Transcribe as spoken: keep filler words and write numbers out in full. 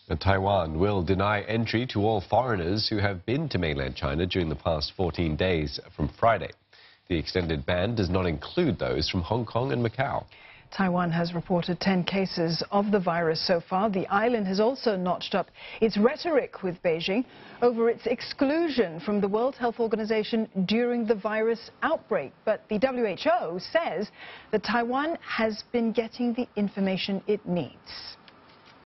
And Taiwan will deny entry to all foreigners who have been to mainland China during the past fourteen days from Friday. The extended ban does not include those from Hong Kong and Macau. Taiwan has reported ten cases of the virus so far. The island has also notched up its rhetoric with Beijing over its exclusion from the World Health Organization during the virus outbreak. But the W H O says that Taiwan has been getting the information it needs.